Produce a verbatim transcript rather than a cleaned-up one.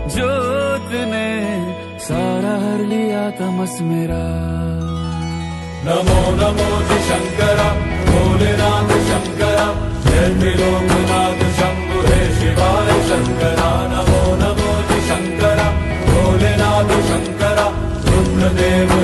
जोत ने सारा हर लिया तमस मेरा। नमो नमो जि शंकरा भोलेनाथ शंकरा, जय त्रिलोकनाथ शंभु हे शिवाय शंकरा। नमो नमो जि शंकरा भोलेनाथ शंकरा, रुद्रदेव